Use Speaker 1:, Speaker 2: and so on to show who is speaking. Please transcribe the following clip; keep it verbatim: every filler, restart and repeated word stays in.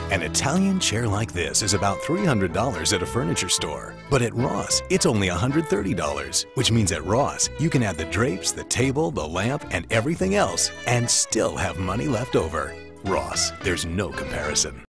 Speaker 1: An Italian chair like this is about three hundred dollars at a furniture store. But at Ross, it's only one hundred thirty dollars, which means at Ross, you can add the drapes, the table, the lamp, and everything else, and still have money left over. Ross, there's no comparison.